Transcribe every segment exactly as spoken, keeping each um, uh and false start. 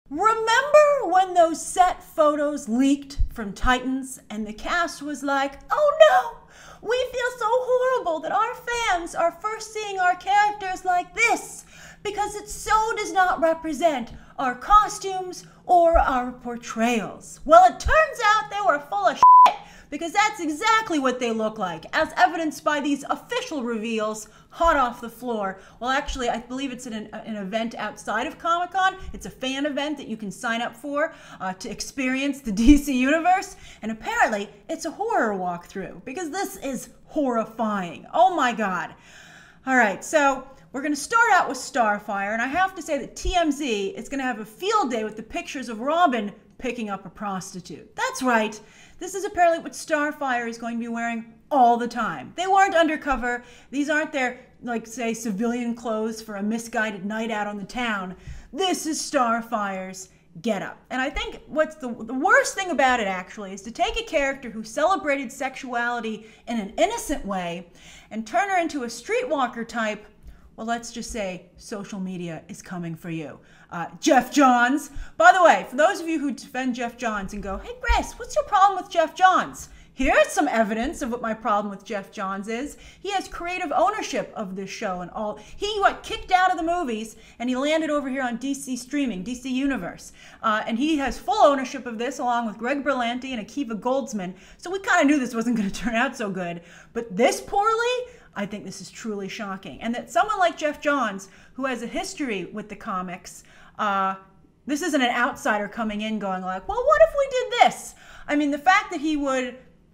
Remember when those set photos leaked from Titans and the cast was like, oh no, we feel so horrible that our fans are first seeing our characters like this because it so does not represent our costumes or our portrayals. Well, it turns out they were full of shit because that's exactly what they look like, as evidenced by these official reveals hot off the floor. Well, actually, I believe it's an, an event outside of Comic-Con. It's a fan event that you can sign up for uh, to experience the D C Universe. And apparently, it's a horror walkthrough because this is horrifying. Oh my God. All right, so we're going to start out with Starfire. And I have to say that T M Z is going to have a field day with the pictures of Robin picking up a prostitute. That's right. This is apparently what Starfire is going to be wearing all the time. They weren't undercover. These aren't their, like, say, civilian clothes for a misguided night out on the town. This is Starfire's getup. And I think what's the, the worst thing about it, actually, is to take a character who celebrated sexuality in an innocent way and turn her into a streetwalker type. Well, let's just say social media is coming for you. Uh, Jeff Johns. By the way, for those of you who defend Jeff Johns and go, hey, Grace, what's your problem with Jeff Johns? Here's some evidence of what my problem with Jeff Johns is. He has creative ownership of this show and all. He got kicked out of the movies and he landed over here on D C streaming, D C Universe. Uh, and he has full ownership of this along with Greg Berlanti and Akiva Goldsman. So we kind of knew this wasn't going to turn out so good. But this poorly, I think this is truly shocking. And that someone like Jeff Johns, who has a history with the comics, uh, this isn't an outsider coming in going like, well, what if we did this? I mean, the fact that he would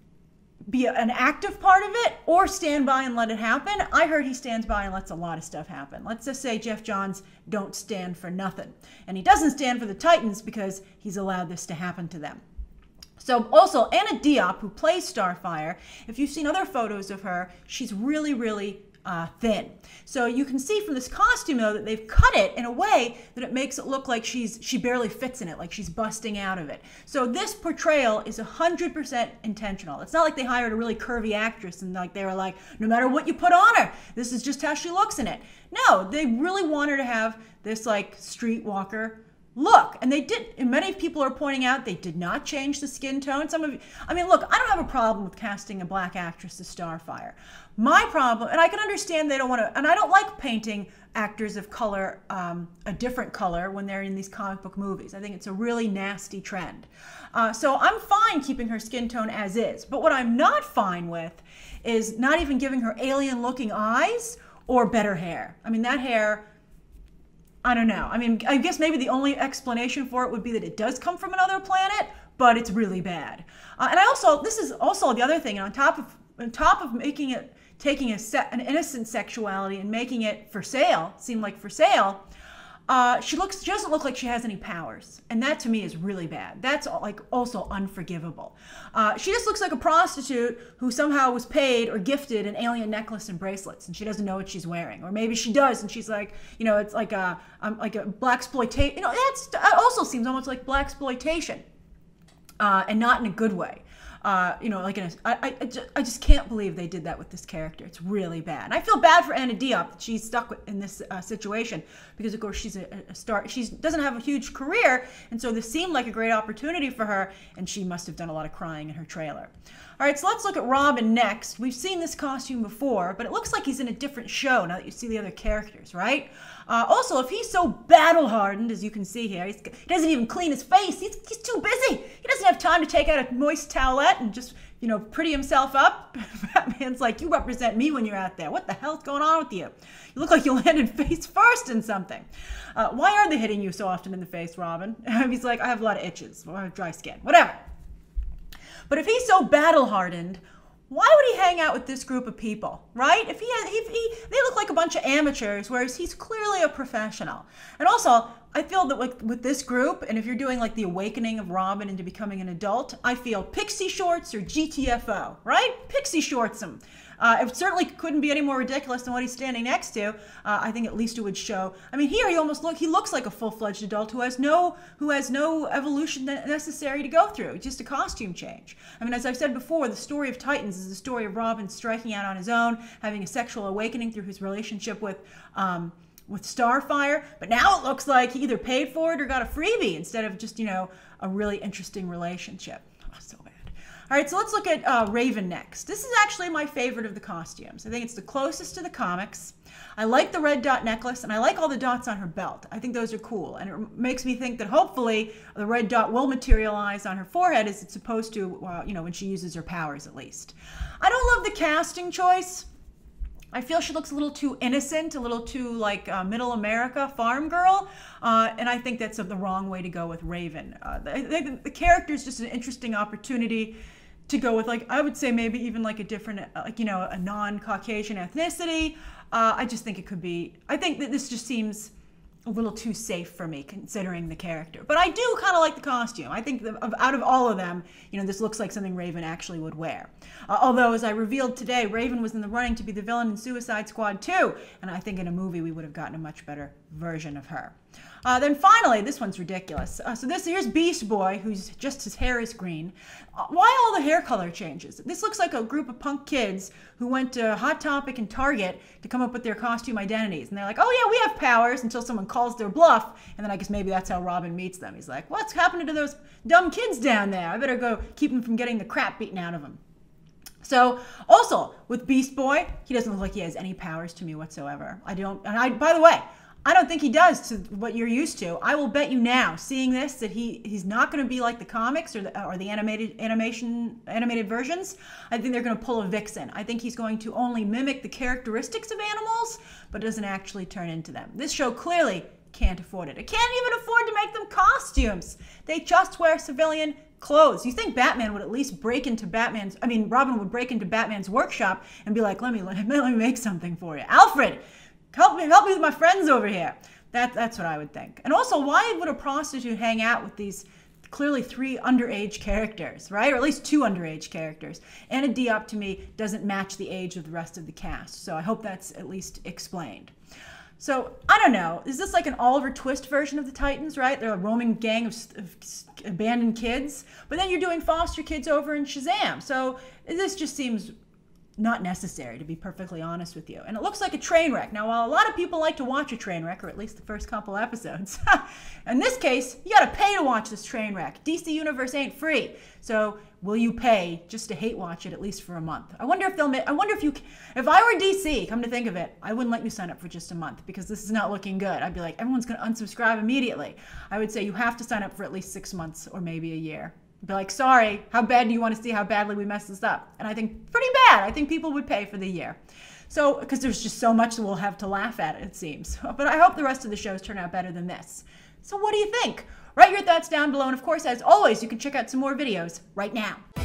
be an active part of it or stand by and let it happen. I heard he stands by and lets a lot of stuff happen. Let's just say Jeff Johns don't stand for nothing. And he doesn't stand for the Titans because he's allowed this to happen to them. So also, Anna Diop, who plays Starfire, if you've seen other photos of her, she's really, really uh, thin. So you can see from this costume, though, that they've cut it in a way that it makes it look like she's she barely fits in it, like she's busting out of it. So this portrayal is one hundred percent intentional. It's not like they hired a really curvy actress and like they were like, no matter what you put on her, this is just how she looks in it. No, they really want her to have this like streetwalker look. And they did, and many people are pointing out they did not change the skin tone. Some of you, I mean, look, I don't have a problem with casting a black actress as Starfire. My problem, and I can understand they don't want to, and I don't like painting actors of color um, a different color when they're in these comic book movies. I think it's a really nasty trend. Uh, so I'm fine keeping her skin tone as is. But what I'm not fine with is not even giving her alien looking eyes or better hair. I mean, that hair, I don't know. I mean, I guess maybe the only explanation for it would be that it does come from another planet, but it's really bad. Uh, and I also, this is also the other thing, on top of, on top of making it, taking a set, an innocent sexuality and making it for sale, seem like for sale, uh, she looks, she doesn't look like she has any powers. And that to me is really bad. That's like also unforgivable. Uh, she just looks like a prostitute who somehow was paid or gifted an alien necklace and bracelets, and she doesn't know what she's wearing. Or maybe she does, and she's like, you know, it's like a, um, like a blaxploitation. You know, that's, that also seems almost like blaxploitation, uh, and not in a good way. Uh, you know, like in a, I, I, just, I just can't believe they did that with this character. It's really bad. And I feel bad for Anna Diop that she's stuck with, in this uh, situation because, of course, she's a, a star. She doesn't have a huge career, and so this seemed like a great opportunity for her, and she must have done a lot of crying in her trailer. All right, so let's look at Robin next. We've seen this costume before, but it looks like he's in a different show now that you see the other characters, right? Uh, also, if he's so battle-hardened, as you can see here, he's, he doesn't even clean his face. He's, he's too busy. He doesn't have time to take out a moist towelette and just, you know, pretty himself up. Batman's like, you represent me when you're out there. What the hell's going on with you? You look like you landed face first in something. Uh, why are they hitting you so often in the face, Robin? He's like, I have a lot of itches, or I have dry skin, whatever. But if he's so battle-hardened, why would he hang out with this group of people, right? If he, had, if he, they look like a bunch of amateurs, whereas he's clearly a professional. And also, I feel that like with this group, and if you're doing like the awakening of Robin into becoming an adult, I feel pixie shorts or G T F O, right? Pixie shorts him. Uh, it certainly couldn't be any more ridiculous than what he's standing next to. Uh, I think at least it would show. I mean, here he almost look, he looks like a full-fledged adult who has no, who has no evolution necessary to go through. It's just a costume change. I mean, as I've said before, the story of Titans is the story of Robin striking out on his own, having a sexual awakening through his relationship with, um, with Starfire, but now it looks like he either paid for it or got a freebie instead of just, you know, a really interesting relationship. Oh, so bad. All right, so let's look at uh, Raven next. This is actually my favorite of the costumes. I think it's the closest to the comics. I like the red dot necklace, and I like all the dots on her belt. I think those are cool, and it makes me think that hopefully the red dot will materialize on her forehead as it's supposed to, uh, you know, when she uses her powers at least. I don't love the casting choice. I feel she looks a little too innocent, a little too like uh, middle America farm girl, uh, and I think that's uh, the wrong way to go with Raven. Uh, the, the, the character is just an interesting opportunity to go with, like, I would say maybe even like a different, uh, like, you know, a non-Caucasian ethnicity. Uh, I just think it could be, I think that this just seems a little too safe for me considering the character. But I do kind of like the costume. I think that of, out of all of them, you know, this looks like something Raven actually would wear. Uh, although, as I revealed today, Raven was in the running to be the villain in Suicide Squad two, and I think in a movie we would have gotten a much better version of her. Uh, then finally, this one's ridiculous. Uh, so this here's Beast Boy, who's just his hair is green. Uh, why all the hair color changes? This looks like a group of punk kids who went to Hot Topic and Target to come up with their costume identities. And they're like, oh yeah, we have powers, until someone calls their bluff. And then I guess maybe that's how Robin meets them. He's like, what's happening to those dumb kids down there? I better go keep them from getting the crap beaten out of them. So also with Beast Boy, he doesn't look like he has any powers to me whatsoever. I don't, and I, by the way, I don't think he does to what you're used to. I will bet you now, seeing this, that he he's not going to be like the comics or the, or the animated animation animated versions. I think they're going to pull a Vixen. I think he's going to only mimic the characteristics of animals, but doesn't actually turn into them. This show clearly can't afford it. It can't even afford to make them costumes. They just wear civilian clothes. You think Batman would at least break into Batman's, I mean, Robin would break into Batman's workshop and be like, let me, let me, let me make something for you. Alfred! Help me, help me with my friends over here. That, that's what I would think. And also, why would a prostitute hang out with these clearly three underage characters, right? Or at least two underage characters. Anna Diop, to me, doesn't match the age of the rest of the cast. So I hope that's at least explained. So, I don't know. Is this like an Oliver Twist version of the Titans, right? They're a roaming gang of, of abandoned kids. But then you're doing foster kids over in Shazam. So this just seems not necessary, to be perfectly honest with you. And it looks like a train wreck. Now, while a lot of people like to watch a train wreck, or at least the first couple episodes, in this case, you gotta pay to watch this train wreck. D C Universe ain't free. So will you pay just to hate watch it at least for a month? I wonder if they'll make, I wonder if you, if I were D C, come to think of it, I wouldn't let you sign up for just a month because this is not looking good. I'd be like, everyone's gonna unsubscribe immediately. I would say you have to sign up for at least six months or maybe a year. Be like, sorry, how bad do you want to see how badly we messed this up? And I think pretty bad. I think people would pay for the year. So, because there's just so much that we'll have to laugh at, it seems. But I hope the rest of the shows turn out better than this. So what do you think? Write your thoughts down below. And of course, as always, you can check out some more videos right now.